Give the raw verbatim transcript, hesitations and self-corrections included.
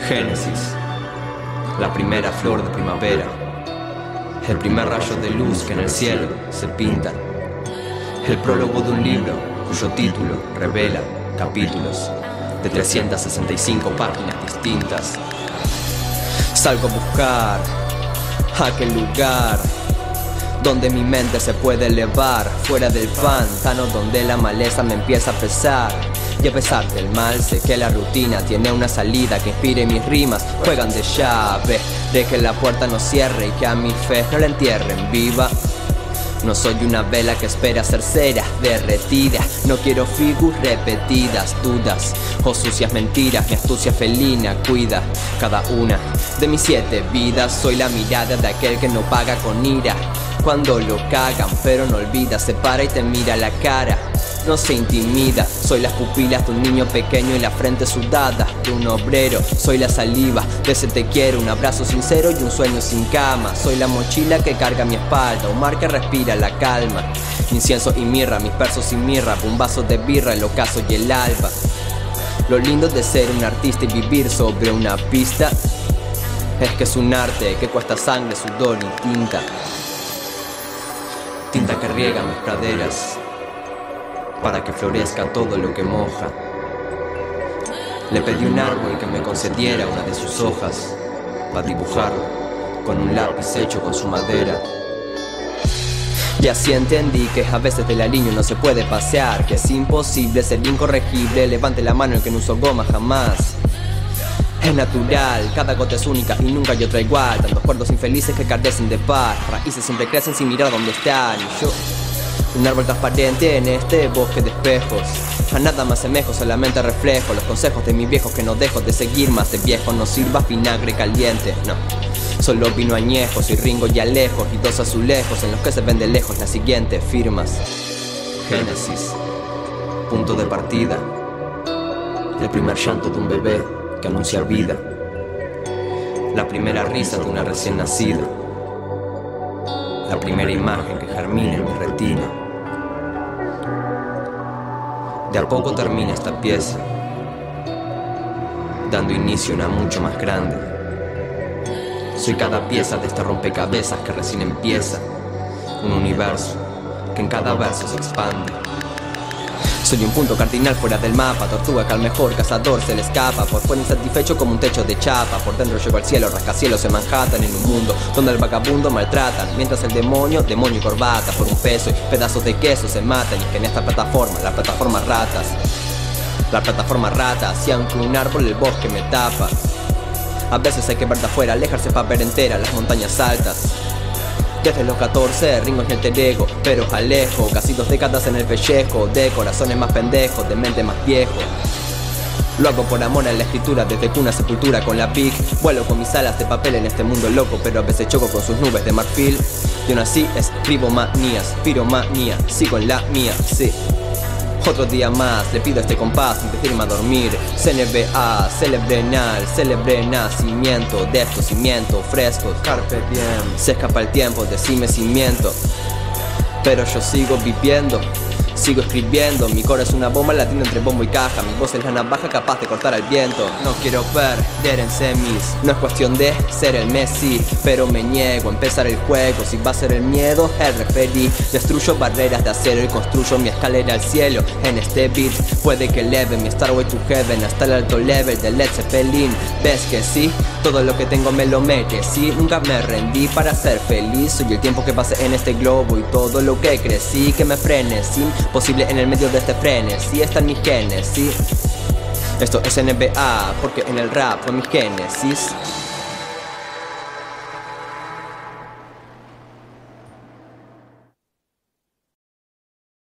Génesis, la primera flor de primavera, el primer rayo de luz que en el cielo se pinta, el prólogo de un libro cuyo título revela capítulos de trescientas sesenta y cinco páginas distintas. Salgo a buscar aquel lugar donde mi mente se puede elevar, fuera del pantano donde la maleza me empieza a pesar. Y a pesar del mal, sé que la rutina tiene una salida que inspire mis rimas. Juegan de llave, de que la puerta no cierre y que a mi fe no la entierren viva. No soy una vela que espera ser cera derretida. No quiero figuras repetidas, dudas o sucias mentiras. Mi astucia felina cuida cada una de mis siete vidas. Soy la mirada de aquel que no paga con ira cuando lo cagan, pero no olvida, se para y te mira la cara. No se intimida, soy las pupilas de un niño pequeño y la frente sudada de un obrero. Soy la saliva de ese te quiero, un abrazo sincero y un sueño sin cama. Soy la mochila que carga mi espalda, un mar que respira la calma. Incienso y mirra, mis versos sin mirra, un vaso de birra, el ocaso y el alba. Lo lindo de ser un artista y vivir sobre una pista es que es un arte que cuesta sangre, sudor y tinta. Tinta que riega mis praderas para que florezca todo lo que moja. Le pedí un árbol que me concediera una de sus hojas para dibujarlo con un lápiz hecho con su madera. Y así entendí que a veces de la línea no se puede pasear, que es imposible ser incorregible. Levante la mano el que no usó goma jamás. Es natural, cada gota es única y nunca hay otra igual. Tantos cuerdos infelices que carecen de paz, raíces siempre crecen sin mirar dónde están. Y yo, un árbol transparente en este bosque de espejos, a nada más semejo, solamente reflejo los consejos de mis viejos que no dejo de seguir. Más de viejo no sirva vinagre caliente, no. Solo vino añejo, soy Ringo y Alejo y dos azulejos en los que se ven de lejos las siguientes firmas. Génesis, punto de partida, el primer llanto de un bebé que anuncia vida, la primera risa de una recién nacida, la primera imagen que germina en mi retina. De a poco termina esta pieza, dando inicio a una mucho más grande. Soy cada pieza de este rompecabezas que recién empieza, un universo que en cada verso se expande. Soy un punto cardinal fuera del mapa, tortuga que al mejor cazador se le escapa. Por fuera insatisfecho como un techo de chapa, por dentro llego al cielo, rascacielos en Manhattan. En un mundo donde al vagabundo maltratan, mientras el demonio, demonio y corbata, por un peso y pedazos de queso se matan. Y es que en esta plataforma, la plataforma ratas, la plataforma ratas, y aunque un árbol el bosque me tapa, a veces hay que ver de afuera, alejarse para ver entera las montañas altas. Desde los catorce, Ringo es el terego, pero alejo, casi dos décadas en el pellejo, de corazones más pendejos, de mente más viejo. Lo hago por amor a la escritura, desde cuna a sepultura con la Big. Vuelo con mis alas de papel en este mundo loco, pero a veces choco con sus nubes de marfil. Y aún así escribo manías, piromanía, sigo en la mía, sí. Otro día más, le pido a este compás antes de irme a dormir. C N B A, celebrenal, celebre nacimiento de estos cimientos frescos. Carpe diem, se escapa el tiempo, decime cimiento, pero yo sigo viviendo, sigo escribiendo. Mi cora es una bomba latiendo entre bombo y caja. Mi voz es la navaja capaz de cortar al viento. No quiero perder en semis, no es cuestión de ser el Messi, pero me niego a empezar el juego. Si va a ser el miedo, el referí. Destruyo barreras de acero y construyo mi escalera al cielo. En este beat puede que eleve mi Starway to Heaven hasta el alto level de Led Zeppelin. ¿Ves que sí? Todo lo que tengo me lo merecí. Nunca me rendí para ser feliz. Soy el tiempo que pasé en este globo y todo lo que crecí que me frene. Sin posible en el medio de este frenesí están mis genes, ¿sí? Esto es N B A porque en el rap fue mi génesis.